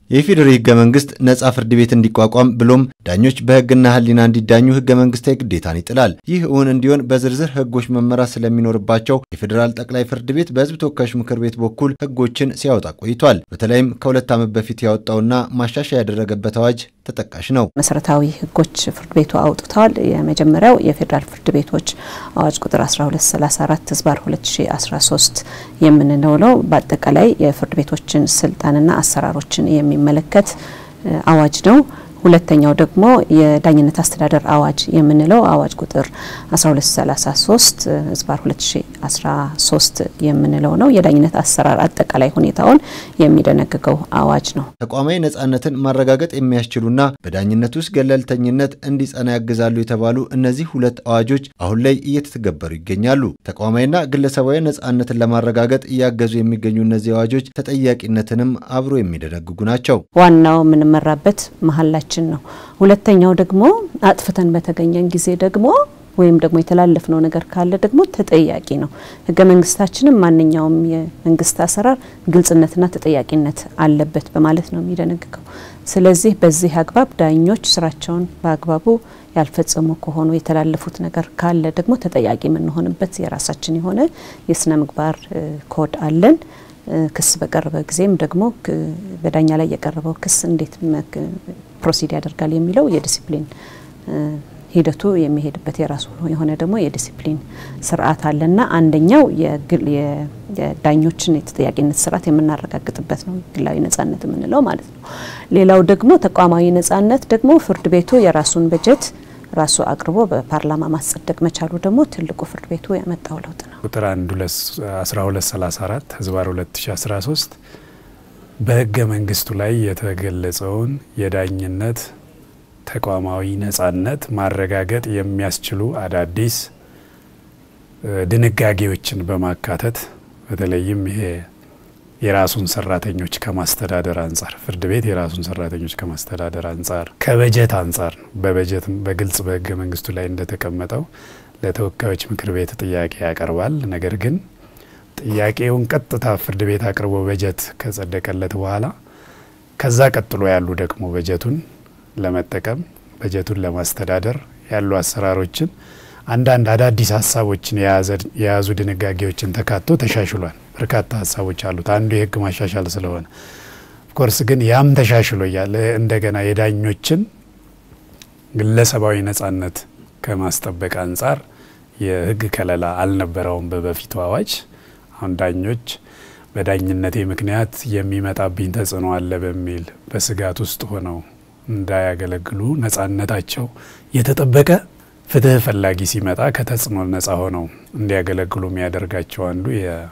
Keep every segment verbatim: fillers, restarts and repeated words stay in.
የፌዴራል ህገ መንግስት ነጻ ፍርድ ቤት እንዲቋቋም ብሎም ዳኞች በህግና ህሊና እንዲዳኙ ህገ መንግስታዊ ግዴታን ይጥላል። ይህ እውን እንዲሆን በዝርዝር ህጎች መመራት ስለሚኖርባቸው የፌዴራል ጠቅላይ ፍርድ ቤት በህዝብ ተወካዮች ምክር ቤት በኩል ህጎችን ሲያወጣ ቆይቷል። በተለይም ከሁለት ዓመት በፊት ያወጣውና ማሻሻያ ያደረገበት አዋጅ ተጠቃሽ ነው። መሰረታዊ ህጎች ፍርድ ቤቱ አውጥቷል። የመጀመሪያው የፌዴራል ፍርድ ቤቶች አዋጅ ቁጥር አስራ ሁለት ሰላሳ አራት ህዝባር ሁለት ሺህ አስራ ሶስት የምንለው ነው። በአጠቃላይ የፍርድ ቤቶችን ስልጣንና አሰራሮችን የሚመለከት አዋጅ ነው። ሁለተኛው ደግሞ የዳኝነት አስተዳደር አዋጅ የምንለው አዋጅ ቁጥር አስራ ሁለት ሰላሳ ሶስት ህዝባር ሁለት ሺህ አስራ ሶስት የምንለው ነው። የዳኝነት አሰራር አጠቃላይ ሁኔታውን የሚደነግገው አዋጅ ነው። ተቋማዊ ነጻነትን ማረጋገጥ የሚያስችሉና በዳኝነት ውስጥ ገለልተኝነት እንዲጸና ያግዛሉ የተባሉ እነዚህ ሁለት አዋጆች አሁን ላይ እየተተገበሩ ይገኛሉ። ተቋማዊና ግለሰባዊ ነጻነትን ለማረጋገጥ እያገዙ የሚገኙ እነዚህ አዋጆች ተጠያቂነትንም አብሮ የሚደነግጉ ናቸው። ዋናው ምንመራበት መሐላችን ነው። ሁለተኛው ደግሞ አጥፍተን በተገኘን ጊዜ ደግሞ ወይም ደግሞ የተላለፍነው ነገር ካለ ደግሞ ተጠያቂ ነው። ህገ መንግስታችንም ማንኛውም የመንግስት አሰራር ግልጽነትና ተጠያቂነት አለበት በማለት ነው የሚደነግገው። ስለዚህ በዚህ አግባብ ዳኞች ስራቸውን በአግባቡ ያልፈጸሙ ከሆኑ የተላለፉት ነገር ካለ ደግሞ ተጠያቂ የምንሆንበት የራሳችን የሆነ የስነ ምግባር ኮድ አለን። ክስ በቀረበ ጊዜም ደግሞ በዳኛ ላይ የቀረበው ክስ እንዴት ፕሮሲድ ያደርጋል የሚለው የዲሲፕሊን ሂደቱ የሚሄድበት የራሱ የሆነ ደግሞ የዲሲፕሊን ስርዓት አለና አንደኛው የዳኞችን የተጠያቂነት ስርዓት የምናረጋግጥበት ነው ግላዊ ነጻነት የምንለው ማለት ነው። ሌላው ደግሞ ተቋማዊ ነጻነት ደግሞ ፍርድ ቤቱ የራሱን በጀት ራሱ አቅርቦ በፓርላማ ማጽደቅ መቻሉ ደግሞ ትልቁ ፍርድ ቤቱ ያመጣው ለውጥ ነው። ቁጥር አንድ አስራ ሁለት ሰላሳ አራት ህዝባር ሁለት ሺህ አስራ ሶስት በህገ መንግስቱ ላይ የተገለጸውን የዳኝነት ተቋማዊ ነጻነት ማረጋገጥ የሚያስችሉ አዳዲስ ድንጋጌዎችን በማካተት በተለይም ይሄ የራሱን ሰራተኞች ከማስተዳደር አንፃር ፍርድ ቤት የራሱን ሰራተኞች ከማስተዳደር አንፃር ከበጀት አንፃር በበጀት በግልጽ በህገ መንግስቱ ላይ እንደተቀመጠው ለተወካዮች ምክር ቤት ጥያቄ ያቀርባል። ነገር ግን ጥያቄውን ቀጥታ ፍርድ ቤት አቅርቦ በጀት ከጸደቀለት በኋላ ከዛ ቀጥሎ ያሉ ደግሞ በጀቱን ለመጠቀም በጀቱን ለማስተዳደር ያሉ አሰራሮችን አንዳንድ አዳዲስ ሐሳቦችን የያዙ ድንጋጌዎችን ተካቶ ተሻሽሏል። በርካታ ሐሳቦች አሉት። አንዱ የህግ ማሻሻል ስለሆነ ኦፍ ኮርስ ግን ያም ተሻሽሎ ያለ እንደገና የዳኞችን ግለሰባዊ ነጻነት ከማስጠበቅ አንፃር የህግ ከለላ አልነበረውም በበፊቱ አዋጅ። አሁን ዳኞች በዳኝነቴ ምክንያት የሚመጣብኝ ተጽዕኖ አለ በሚል በስጋት ውስጥ ሆነው እንዳያገለግሉ ነጻነታቸው የተጠበቀ ፍትህ ፈላጊ ሲመጣ ከተጽዕኖ ነጻ ሆነው እንዲያገለግሉ የሚያደርጋቸው አንዱ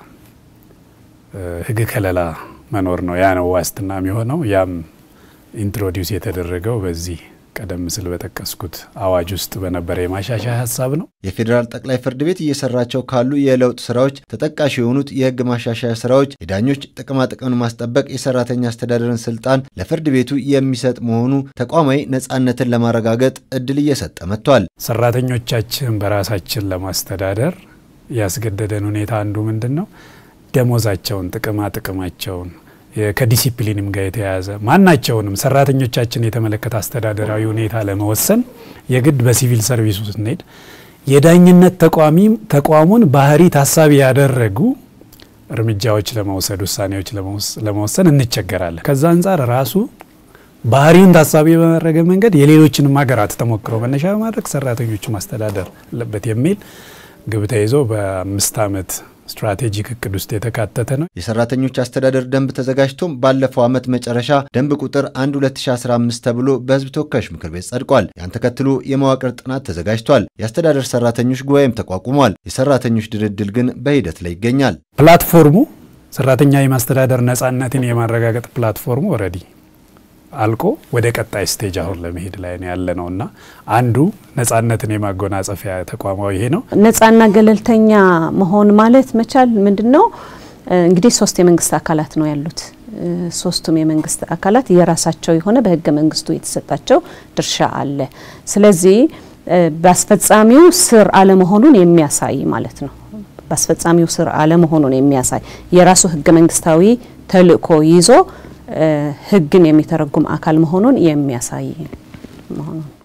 የህግ ከለላ መኖር ነው። ያ ነው ዋስትና የሚሆነው። ያም ኢንትሮዲዩስ የተደረገው በዚህ ቀደም ሲል በተቀስኩት አዋጅ ውስጥ በነበረ የማሻሻያ ሐሳብ ነው። የፌዴራል ጠቅላይ ፍርድ ቤት እየሰራቸው ካሉ የለውጥ ስራዎች ተጠቃሽ የሆኑት የህግ ማሻሻያ ስራዎች የዳኞች ጥቅማ ጥቅምን ማስጠበቅ የሰራተኛ አስተዳደርን ስልጣን ለፍርድ ቤቱ የሚሰጥ መሆኑ ተቋማዊ ነጻነትን ለማረጋገጥ እድል እየሰጠ መጥቷል። ሰራተኞቻችን በራሳችን ለማስተዳደር ያስገደደን ሁኔታ አንዱ ምንድነው? ደሞዛቸውን ጥቅማ ጥቅማቸውን ከዲሲፕሊንም ጋር የተያያዘ ማናቸውንም ሰራተኞቻችን የተመለከተ አስተዳደራዊ ሁኔታ ለመወሰን የግድ በሲቪል ሰርቪስ ውስጥ ነድ የዳኝነት ተቋሚም ተቋሙን ባህሪ ታሳቢ ያደረጉ እርምጃዎች ለመውሰድ ውሳኔዎች ለመወሰን እንቸገራለን። ከዛ አንፃር ራሱ ባህሪውን ታሳቢ በማድረግ መንገድ የሌሎችንም ሀገራት ተሞክሮ መነሻ በማድረግ ሰራተኞቹ ማስተዳደር አለበት የሚል ግብ ተይዞ በአምስት ዓመት ስትራቴጂክ እቅድ ውስጥ የተካተተ ነው። የሰራተኞች አስተዳደር ደንብ ተዘጋጅቶም ባለፈው ዓመት መጨረሻ ደንብ ቁጥር አንድ ሁለት ሺህ አስራ አምስት ተብሎ በህዝብ ተወካዮች ምክር ቤት ጸድቋል። ያን ተከትሎ የመዋቅር ጥናት ተዘጋጅቷል። የአስተዳደር ሰራተኞች ጉባኤም ተቋቁሟል። የሰራተኞች ድርድር ግን በሂደት ላይ ይገኛል። ፕላትፎርሙ ሰራተኛ የማስተዳደር ነጻነትን የማረጋገጥ ፕላትፎርሙ ኦሬዲ አልቆ ወደ ቀጣይ ስቴጅ አሁን ለመሄድ ላይ ነው ያለነውና አንዱ ነጻነትን የማጎናጸፊያ ተቋማው ይሄ ነው። ነጻና ገለልተኛ መሆን ማለት መቻል ምንድነው? እንግዲህ ሶስት የመንግስት አካላት ነው ያሉት። ሶስቱም የመንግስት አካላት የራሳቸው የሆነ በህገ መንግስቱ የተሰጣቸው ድርሻ አለ። ስለዚህ በአስፈጻሚው ስር አለ መሆኑን የሚያሳይ ማለት ነው። በአስፈጻሚው ስር አለ መሆኑን የሚያሳይ የራሱ ህገ መንግስታዊ ተልእኮ ይዞ ህግን የሚተረጉም አካል መሆኑን የሚያሳይ መሆኑን